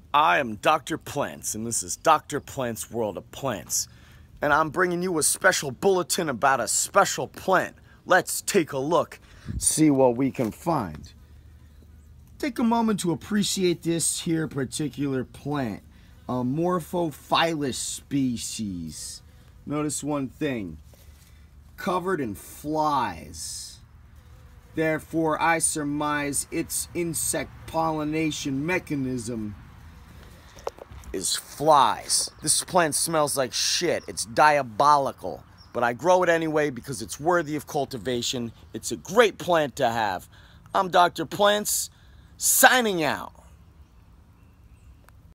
I am Dr. Plants, and this is Dr. Plant's World of Plants. And I'm bringing you a special bulletin about a special plant. Let's take a look, see what we can find. Take a moment to appreciate this here particular plant, a Morphophilus species. Notice one thing, covered in flies. Therefore, I surmise its insect pollination mechanism is flies. This plant smells like shit. It's diabolical. But I grow it anyway because it's worthy of cultivation. It's a great plant to have. I'm Dr. Plants, signing out.